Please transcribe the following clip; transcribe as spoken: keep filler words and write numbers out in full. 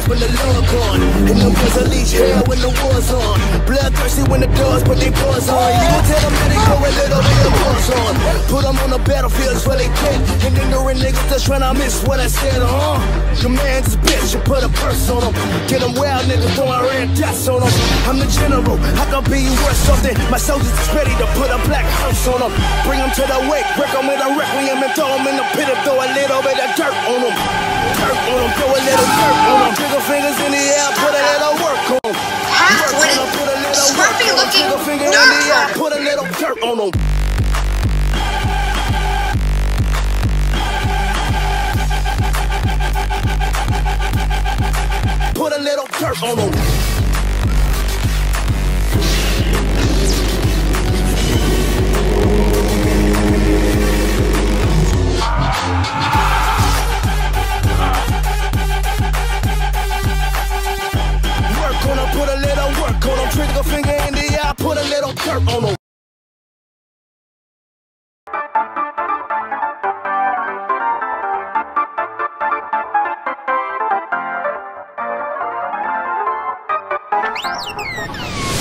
when the Lord gone. And the boys unleash hell when the war's on. Bloodthirsty when the dogs put their paws on. You gon' tell them that they go a little bit of paws on. Put them on the battlefields where they quit. And ignorant niggas just tryna miss what I said, huh? Commands is bitch, you put a purse on them. Get them wild niggas throwing red dots on them. I'm the general, I can be worth something. My soldiers is ready to put a black hearse on them. Bring them to the wake, break them with a requiem and throw them in the pit and throw a little bit of dirt on them. Dirt on them, throw a little dirt on them. Trigger fingers in the air, put a little work on them. Half-witted, scruffy-looking nerd. Put a little dirt on them. Put a little dirt on them. Work on them, put a little work on them. Trigger finger in the eye, put a little dirt on them. You